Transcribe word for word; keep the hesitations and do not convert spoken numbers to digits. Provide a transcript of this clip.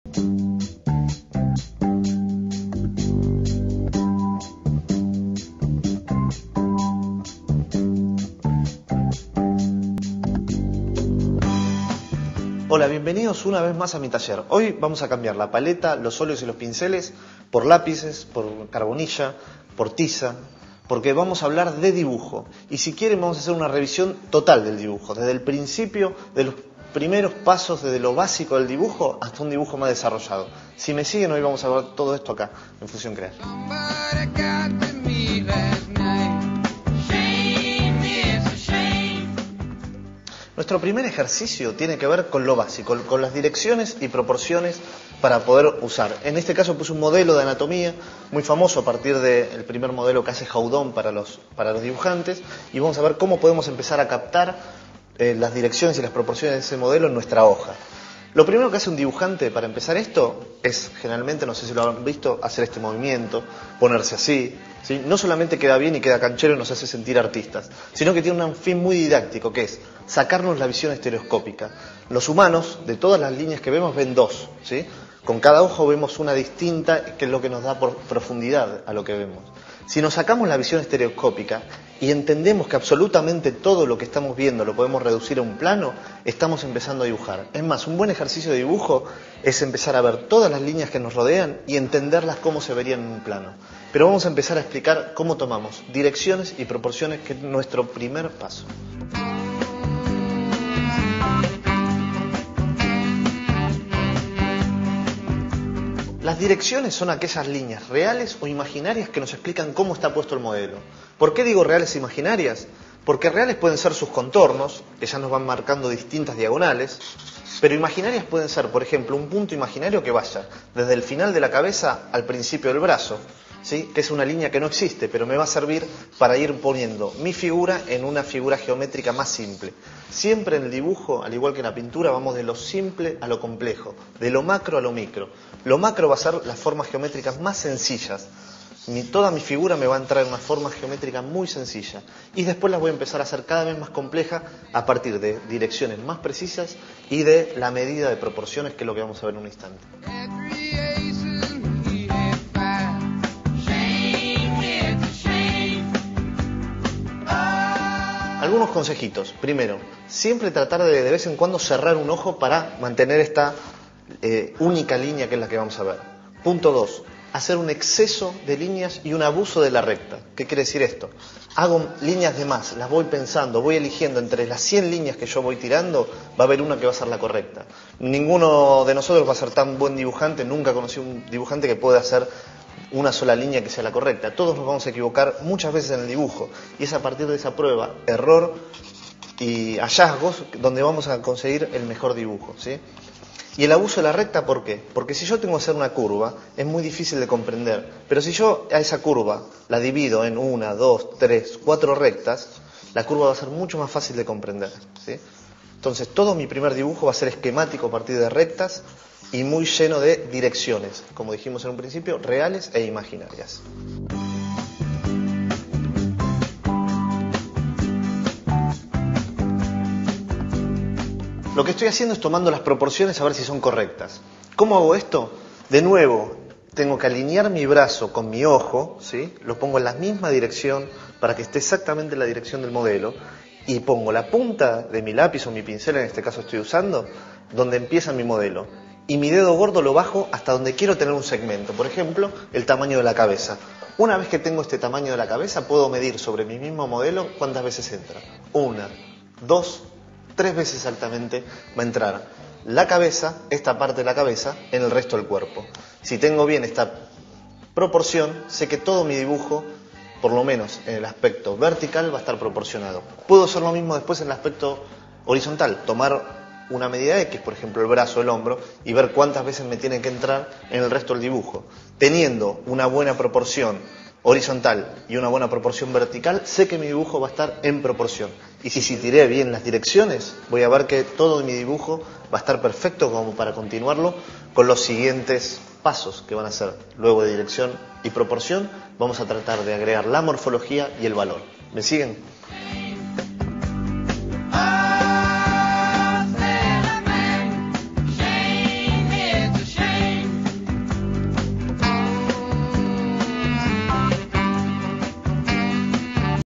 Hola, bienvenidos una vez más a mi taller. Hoy vamos a cambiar la paleta, los óleos y los pinceles por lápices, por carbonilla, por tiza, porque vamos a hablar de dibujo. Y si quieren vamos a hacer una revisión total del dibujo, desde el principio, de los primeros pasos, desde lo básico del dibujo hasta un dibujo más desarrollado. Si me siguen, hoy vamos a ver todo esto acá, en Fusión Crear. Nuestro primer ejercicio tiene que ver con lo básico, con las direcciones y proporciones para poder usar. En este caso puse un modelo de anatomía muy famoso a partir del primer modelo que hace Houdon para los, para los dibujantes, y vamos a ver cómo podemos empezar a captar eh, las direcciones y las proporciones de ese modelo en nuestra hoja. Lo primero que hace un dibujante para empezar esto es, generalmente, no sé si lo han visto, hacer este movimiento, ponerse así, ¿sí? No solamente queda bien y queda canchero y nos hace sentir artistas, sino que tiene un fin muy didáctico, que es sacarnos la visión estereoscópica. Los humanos, de todas las líneas que vemos, ven dos, ¿sí? Con cada ojo vemos una distinta, que es lo que nos da por profundidad a lo que vemos. Si nos sacamos la visión estereoscópica y entendemos que absolutamente todo lo que estamos viendo lo podemos reducir a un plano, estamos empezando a dibujar. Es más, un buen ejercicio de dibujo es empezar a ver todas las líneas que nos rodean y entenderlas cómo se verían en un plano. Pero vamos a empezar a explicar cómo tomamos direcciones y proporciones, que es nuestro primer paso. Las direcciones son aquellas líneas reales o imaginarias que nos explican cómo está puesto el modelo. ¿Por qué digo reales e imaginarias? Porque reales pueden ser sus contornos, que ya nos van marcando distintas diagonales, pero imaginarias pueden ser, por ejemplo, un punto imaginario que vaya desde el final de la cabeza al principio del brazo, ¿sí? Que es una línea que no existe, pero me va a servir para ir poniendo mi figura en una figura geométrica más simple. Siempre en el dibujo, al igual que en la pintura, vamos de lo simple a lo complejo, de lo macro a lo micro. Lo macro va a ser las formas geométricas más sencillas. Mi, toda mi figura me va a entrar en una forma geométrica muy sencilla. Y después las voy a empezar a hacer cada vez más complejas a partir de direcciones más precisas y de la medida de proporciones, que es lo que vamos a ver en un instante. Algunos consejitos. Primero, siempre tratar de de vez en cuando cerrar un ojo para mantener esta eh, única línea que es la que vamos a ver. Punto dos, hacer un exceso de líneas y un abuso de la recta. ¿Qué quiere decir esto? Hago líneas de más, las voy pensando, voy eligiendo entre las cien líneas que yo voy tirando, va a haber una que va a ser la correcta. Ninguno de nosotros va a ser tan buen dibujante, nunca conocí un dibujante que pueda hacer una sola línea que sea la correcta. Todos nos vamos a equivocar muchas veces en el dibujo, y es a partir de esa prueba, error y hallazgos donde vamos a conseguir el mejor dibujo, ¿sí? Y el abuso de la recta, ¿por qué? Porque si yo tengo que hacer una curva, es muy difícil de comprender, pero si yo a esa curva la divido en una, dos, tres, cuatro rectas, la curva va a ser mucho más fácil de comprender, ¿sí? Entonces todo mi primer dibujo va a ser esquemático a partir de rectas y muy lleno de direcciones, como dijimos en un principio, reales e imaginarias. Lo que estoy haciendo es tomando las proporciones a ver si son correctas. ¿Cómo hago esto? De nuevo, tengo que alinear mi brazo con mi ojo, ¿sí? Lo pongo en la misma dirección para que esté exactamente en la dirección del modelo, y pongo la punta de mi lápiz o mi pincel, en este caso estoy usando, donde empieza mi modelo. Y mi dedo gordo lo bajo hasta donde quiero tener un segmento, por ejemplo, el tamaño de la cabeza. Una vez que tengo este tamaño de la cabeza, puedo medir sobre mi mismo modelo cuántas veces entra. Una, dos, tres veces exactamente va a entrar la cabeza, esta parte de la cabeza, en el resto del cuerpo. Si tengo bien esta proporción, sé que todo mi dibujo, por lo menos en el aspecto vertical, va a estar proporcionado. Puedo hacer lo mismo después en el aspecto horizontal, tomar una medida X, por ejemplo el brazo, el hombro, y ver cuántas veces me tiene que entrar en el resto del dibujo. Teniendo una buena proporción horizontal y una buena proporción vertical, sé que mi dibujo va a estar en proporción. Y si, si tiré bien las direcciones, voy a ver que todo mi dibujo va a estar perfecto como para continuarlo con los siguientes pasos que van a ser. Luego de dirección y proporción, vamos a tratar de agregar la morfología y el valor. ¿Me siguen?